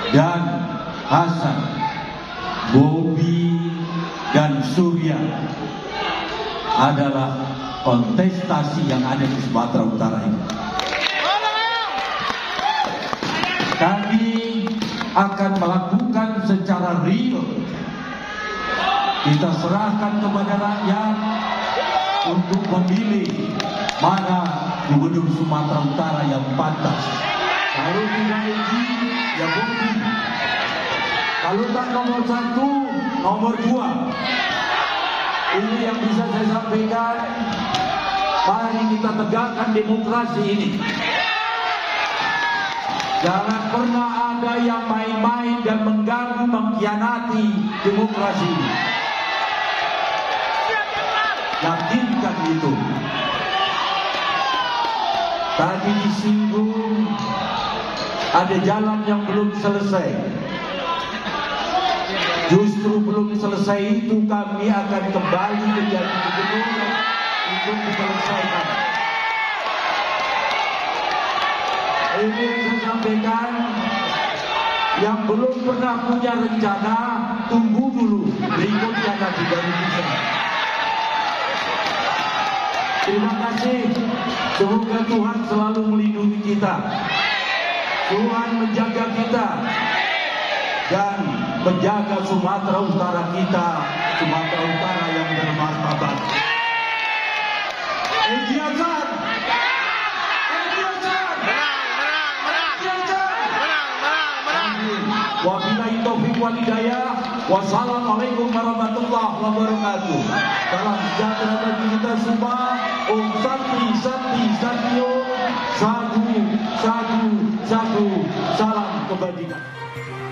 dan Hasan, Bobi dan Surya adalah kontestasi yang ada di Sumatera Utara ini. Kami akan melakukan secara real. Kita serahkan kepada rakyat untuk memilih mana gubernur Sumatera Utara yang pantas. Kalau tidak Edi, ya Bobi. Kalau tak nomor 1, nomor 2. Ini yang bisa saya sampaikan. Mari kita tegakkan demokrasi ini. Jangan pernah ada yang main-main dan mengganggu, mengkhianati demokrasi ini. Yakinkan itu. Tadi disinggung ada jalan yang belum selesai. Justru belum selesai itu kami akan kembali menjadi gubernur untuk diselesaikan. Ini saya sampaikan, yang belum pernah punya rencana, tunggu dulu, berikutnya nanti baru bisa. Terima kasih. Semoga Tuhan selalu melindungi kita. Tuhan menjaga kita dan menjaga Sumatera Utara kita, Sumatera Utara yang bermartabat. Edi Hasan. Wabillahi taufiq wal hidayah. Wassalamualaikum warahmatullahi wabarakatuh. Salam sejahtera bagi kita semua. Om Santi Santi Satyo. Sagu. Salam kebajikan.